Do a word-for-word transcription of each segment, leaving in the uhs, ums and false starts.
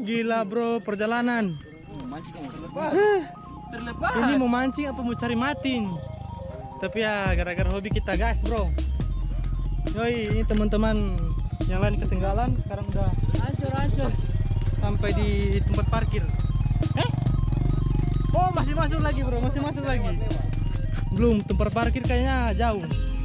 Gila bro, perjalanan. Terlepas. Ini mau mancing apa mau cari mati nih? Tapi ya gara-gara hobi kita gas bro. Yoi, ini teman-teman yang lain ketinggalan. Sekarang udah Ancur-ancur. sampai di tempat parkir. Eh? Oh masih masuk lagi bro, masih masuk lagi. Belum, tempat parkir kayaknya jauh.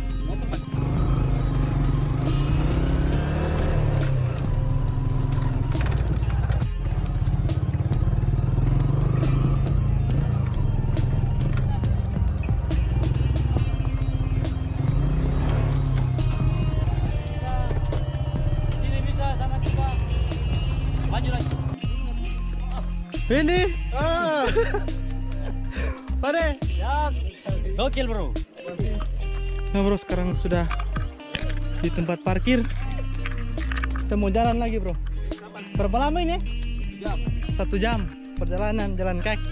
Ini, ah, pade, Ya, gokil bro. nah bro sekarang sudah di tempat parkir. Kita mau jalan lagi bro. Berapa lama ini? Jam. Satu jam perjalanan jalan kaki.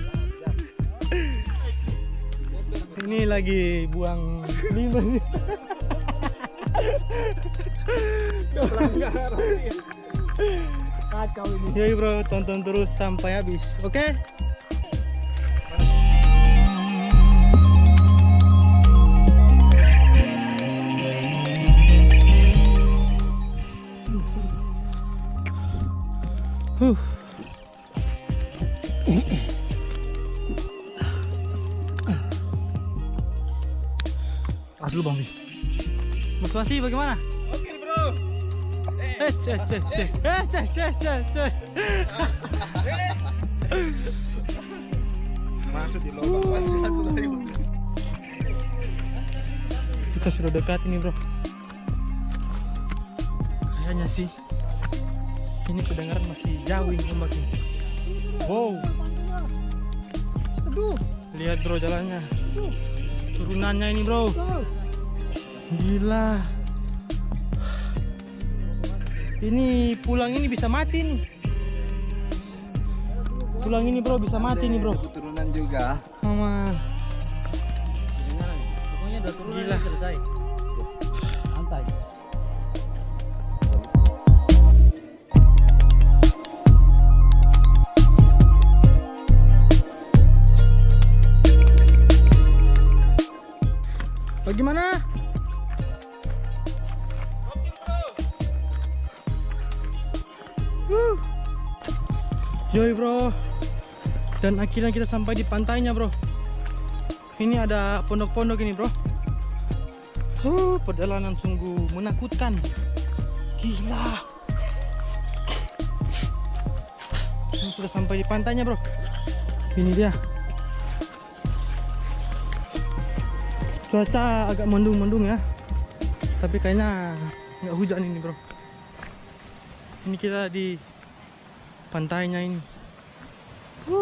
Ini lagi buang limbah nih. Kacau ini. Yoi bro, tonton terus sampai habis. Oke? Huh. Pas dulu Bang Bi. Motivasi bagaimana? Oke bro. Eh, cek, cek, cek. Eh, cek, cek, cek, cek. Masuk di lubang. Kita sudah dekat ini bro. Kayaknya sih ini kedengaran masih jauh ini ombaknya. Wow. Aduh. Lihat bro jalannya. Turunannya ini bro. Gila. Ini pulang ini bisa mati nih. Pulang ini bro bisa mati nih bro. Turunan juga. Mama. Pokoknya udah turun Gila. selesai. Santai. Bagaimana? Uh. Yoi bro. Dan akhirnya kita sampai di pantainya bro. Ini ada pondok-pondok ini bro. Uh, perjalanan sungguh menakutkan. Gila. Ini sudah sampai di pantainya bro. Ini dia. Cuaca agak mendung-mendung ya, tapi kayaknya nggak hujan ini bro. Ini kita di pantainya ini. uh.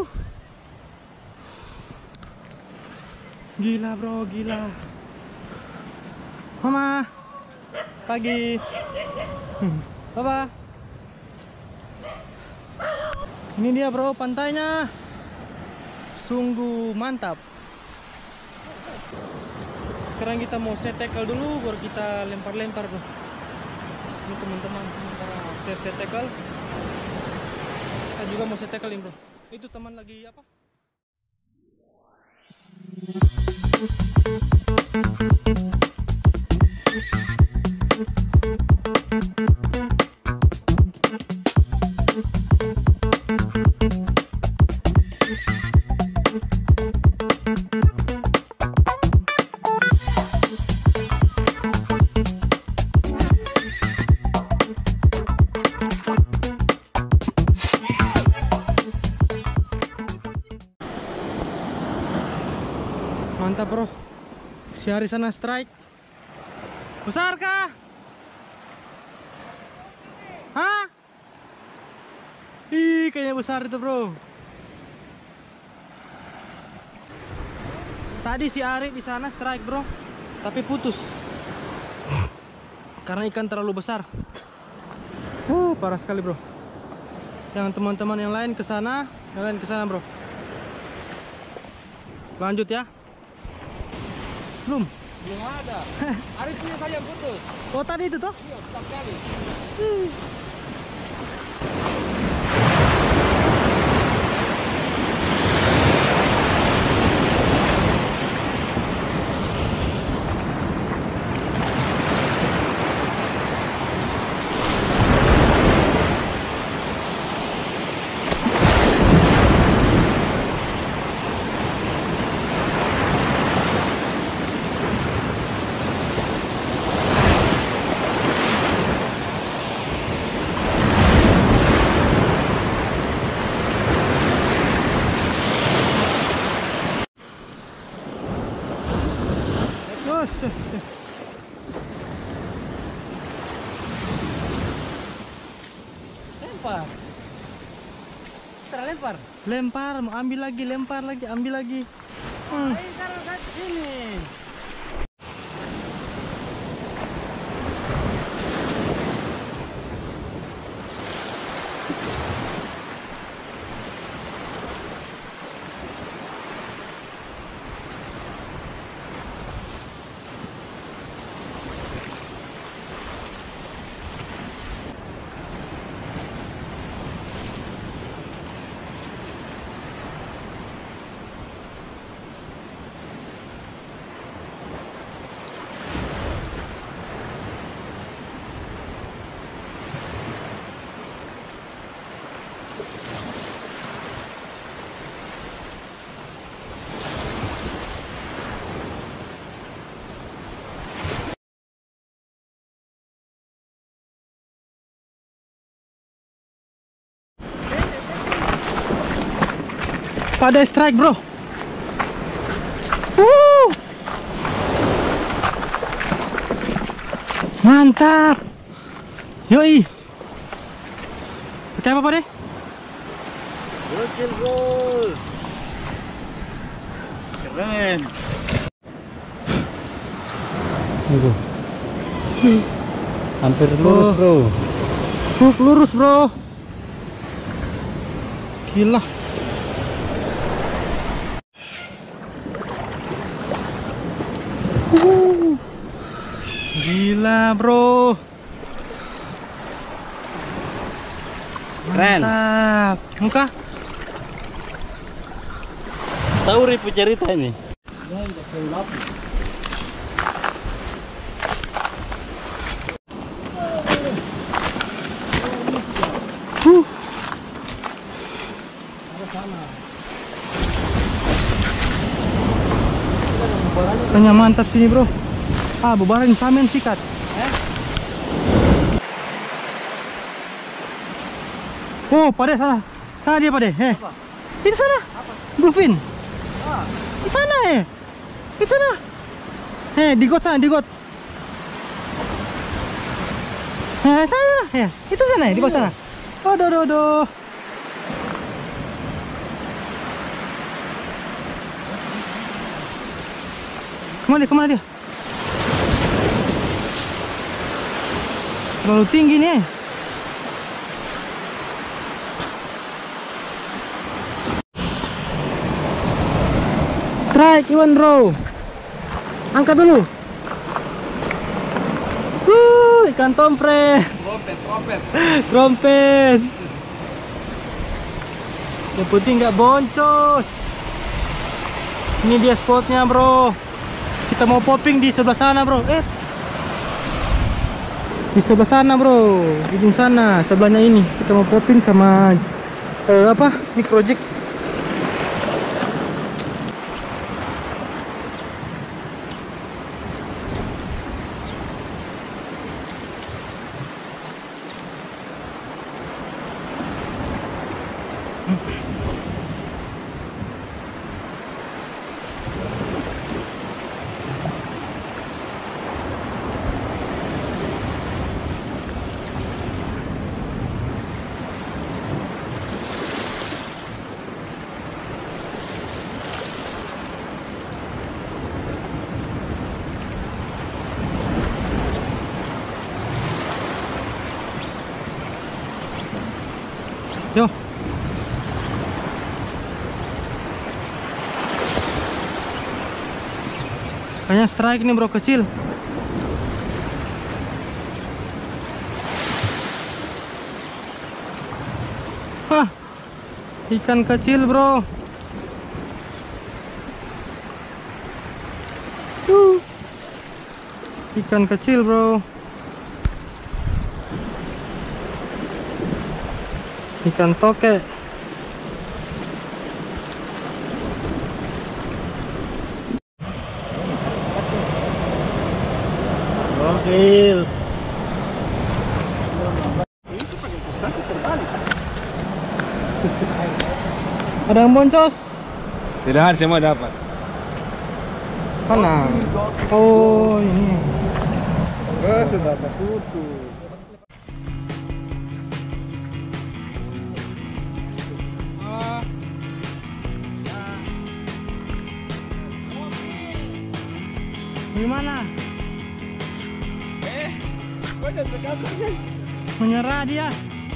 Gila bro, gila. Mama pagi. Papa. Ini dia bro pantainya, sungguh mantap. Sekarang kita mau set tackle dulu, baru kita lempar-lempar bro. Ini teman-teman sementara set set tackle. Kita juga mau set tackle bro. Itu teman lagi apa? Mantap bro, si Hari sana strike. Besar kah? Hah? Ih, kayaknya besar itu bro. Tadi si Ari di sana strike bro, tapi putus karena ikan terlalu besar. Uh, parah sekali bro. Yang teman-teman yang lain ke sana, yang lain ke sana bro. Lanjut ya. Belum? Belum ada. Hari punya saja putus. Oh tadi itu toh? Iya, besar kali. Hmm. Lempar, mau ambil lagi, lempar lagi, ambil lagi. Hmm. Ayo taruh ke sini. Pada strike, bro. Woo! Mantap. Yoi. Pakai apa, Pak, deh? Gokil, bro. Keren. Bro. Hampir lurus, bro. Uh, lurus, bro. Gila. Uh, gila, bro. Keren. Mantap. Muka? Sauri cerita ini. Huh. Kayaknya mantap sini, bro. Ah, bubarin samen sikat. Eh? Oh, Pade salah. Sana dia, Pade. Eh. Apa? Di sana. Apa? Bluefin. Ah. Di sana, eh. Di sana. Eh, di got sana, di got. Eh, sana. Eh, itu sana, eh, di got sana. Aduh, aduh, aduh. Kemana dia? Kemana dia? Terlalu tinggi nih. Eh. Strike, Iwan, bro. Angkat dulu. Wuh, ikan tompret. Trompet, trompet. Trompet. Yang penting nggak boncos. Ini dia spotnya, bro. Kita mau popping di sebelah sana, bro. Eh, di sebelah sana, bro. Ujung sana, sebelahnya ini. Kita mau popping sama eh, apa? Microjig. Yo. Kayaknya strike nih, bro, kecil. Hah. Ikan kecil, bro. Uh. Ikan kecil, bro. Ikan toke. Gokil. Ada yang boncos? Tidak ada, semua dapat. Mana? Oh, ini. Oh, sudah tertutup. Gimana? Eh, gua udah berkata kan? Menyerah dia.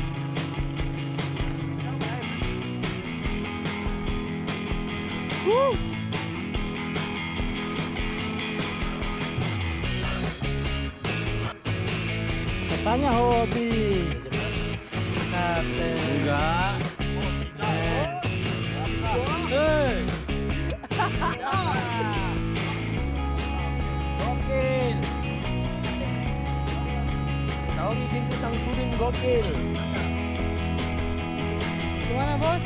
Wuh. Katanya hobi. Kate. Enggak. Hei. Gokil. Kau binti Samsudin gokil. Gimana bos?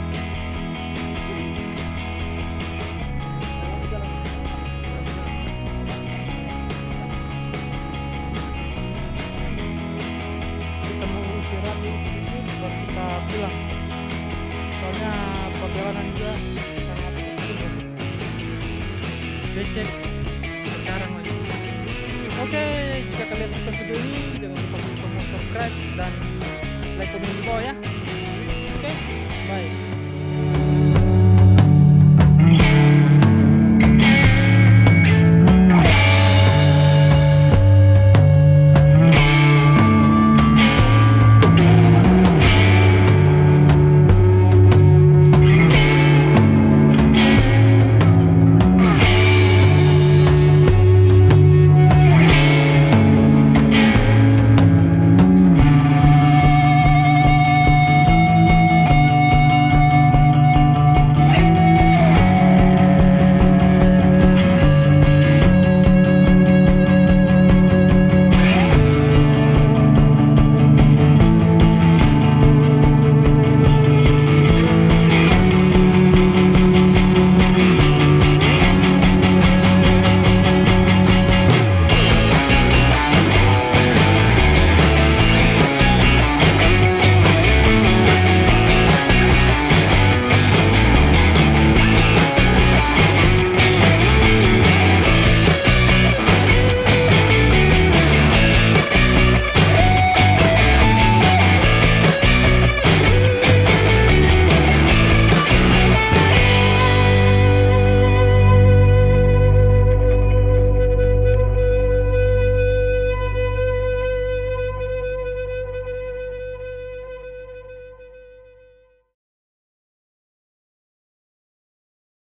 Kita mau istirahat dulu sedikit baru kita pulang. Soalnya perjalanan juga sangat sulit. Becek sekarang lagi. Oke, jika kalian suka video ini jangan lupa untuk subscribe dan like komen di bawah ya. Oke, bye.